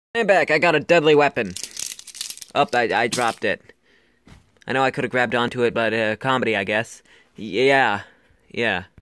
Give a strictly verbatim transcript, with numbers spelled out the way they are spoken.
I'm back. I got a deadly weapon. Oh, I, I dropped it. I know I could have grabbed onto it, but uh, comedy, I guess. Yeah. Yeah.